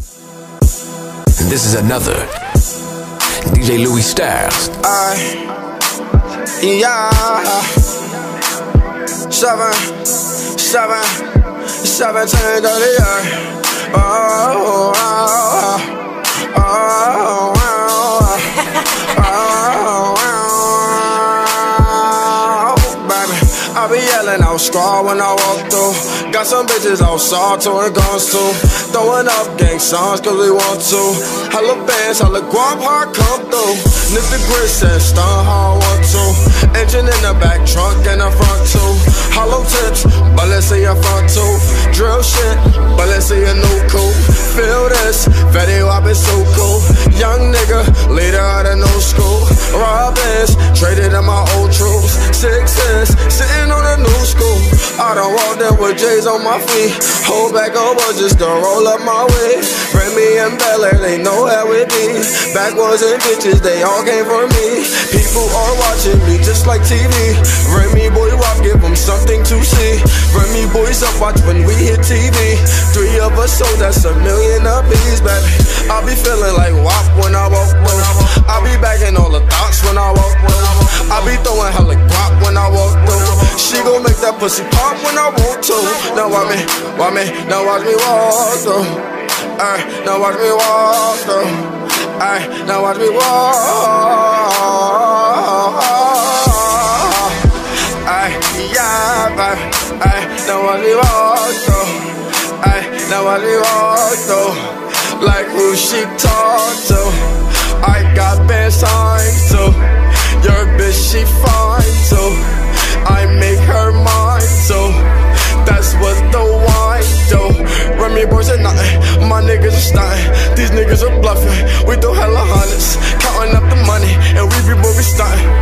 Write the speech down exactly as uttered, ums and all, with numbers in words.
And this is another D J Louis Styles. I, yeah, seven, seven, seventeen to the earth. Oh, oh, oh, oh, oh, oh, oh, baby. I be yelling out scar when I walk through. Got some bitches outside throwing guns too. Throwing up gang songs cause we want to. Hella bands, hella guap, hard come through. Nip the grid said stun how I want to. Engine in the back, trunk and the front too. Hollow tips, but let's see your front too. Drill shit, but let's see a new coupe. Feel this, Fetty Wap is so cool. Young nigga, leader of the new school. Robins, traded in my old troops. Sixes, sitting on the new school. I done walked in with J's on my feet. Hold back over just to roll up my way. Remy and Bel Air, they know how it be. Backwards and bitches, they all came for me. People are watching me just like T V. Remy boy Wap, give them something to see. Remy boys up, watch when we hit T V. Three of us, so that's a million apiece, baby. I be feeling like Wap when I walk through. I be bagging all the thoughts when I walk through. I be throwing hella guap when I walk through. She gon' make that pussy pop when I want to. Now watch me, watch me, now watch me walk through. Ay, now watch me walk through. Ay, now watch me walk. Ay, yeah, baby. Ay, now watch me walk through. Ay, now watch me walk through. Like who she talk to. I got bad signs too. Your bitch she fine too. I make her mine too. That's what the wine do. Remy boys are nothing, my niggas are stunting. These niggas are bluffing. We do hella hundreds, counting up the money, and we be where we stunting.